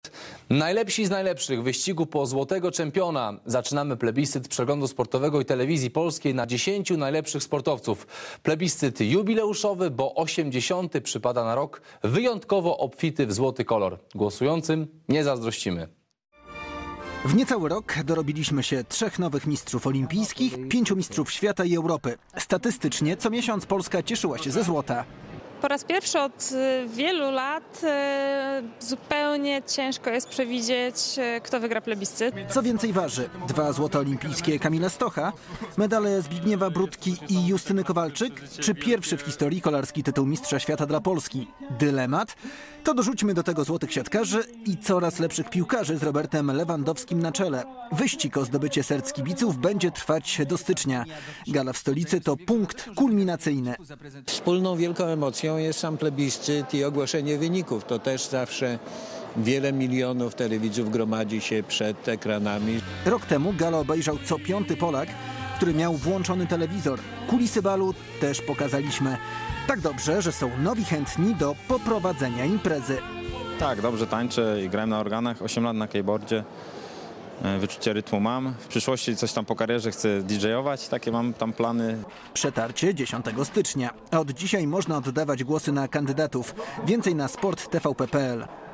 Najlepsi z najlepszych w wyścigu po złotego czempiona. Zaczynamy plebiscyt przeglądu sportowego i telewizji polskiej na 10 najlepszych sportowców. Plebiscyt jubileuszowy, bo 80. przypada na rok wyjątkowo obfity w złoty kolor. Głosującym nie zazdrościmy. W niecały rok dorobiliśmy się 3 nowych mistrzów olimpijskich, 5 mistrzów świata i Europy. Statystycznie co miesiąc Polska cieszyła się ze złota. Po raz pierwszy od wielu lat zupełnie ciężko jest przewidzieć, kto wygra plebiscyt. Co więcej waży, 2 złota olimpijskie Kamila Stocha, medale Zbigniewa Brudki i Justyny Kowalczyk, czy pierwszy w historii kolarski tytuł mistrza świata dla Polski? Dylemat? To dorzućmy do tego złotych siatkarzy i coraz lepszych piłkarzy z Robertem Lewandowskim na czele. Wyścig o zdobycie serc kibiców będzie trwać do stycznia. Gala w stolicy to punkt kulminacyjny. Wspólną wielką emocją jest sam plebiscyt i ogłoszenie wyników. To też zawsze wiele milionów telewidzów gromadzi się przed ekranami. Rok temu galę obejrzał co 5. Polak, który miał włączony telewizor. Kulisy balu też pokazaliśmy. Tak dobrze, że są nowi chętni do poprowadzenia imprezy. Tak, dobrze tańczę i grałem na organach, 8 lat na keyboardzie. Wyczucie rytmu mam. W przyszłości coś tam po karierze chcę DJ-ować, takie mam tam plany. Przetarcie 10 stycznia. A od dzisiaj można oddawać głosy na kandydatów. Więcej na sport.tvp.pl.